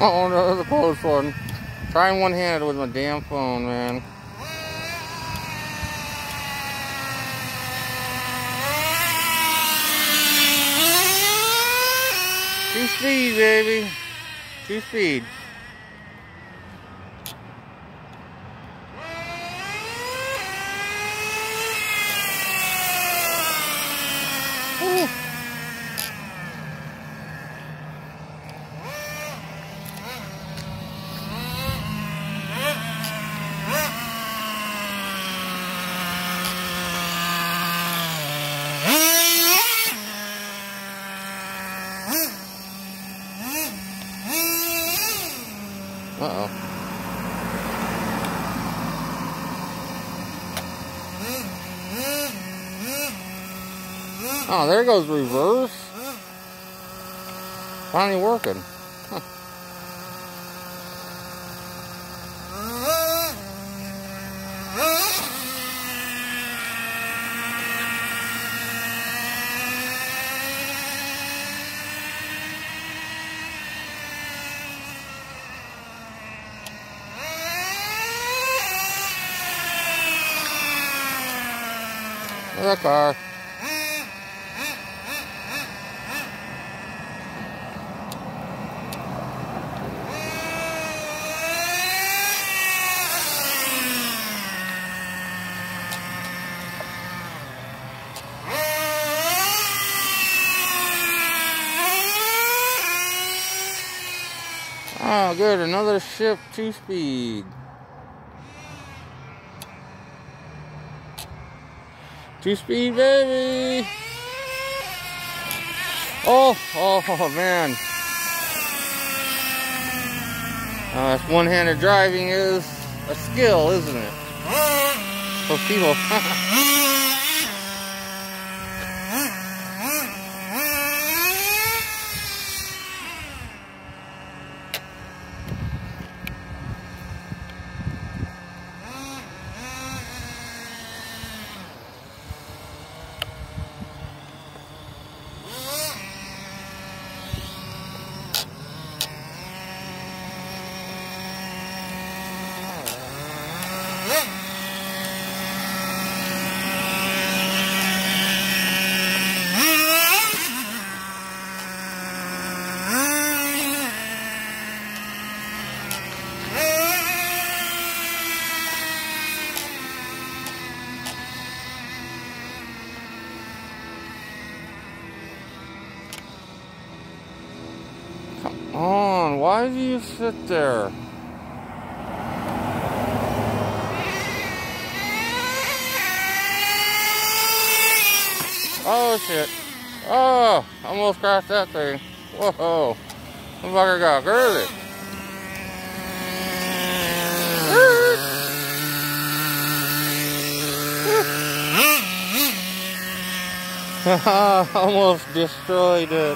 Oh, no, that was a close one. Trying one-handed with my damn phone, man. Two-speed, baby. Two-speed. Woo. Uh-oh. Oh, there goes reverse. Finally working. Huh. There's a car. Oh, good. Another shift two-speed. Two-speed, baby. Oh, man. That's one-handed driving is a skill, isn't it? For people. Come on, why do you sit there? Oh shit. Oh, almost crashed that thing. Whoa. The fucker got crazy. Almost destroyed it.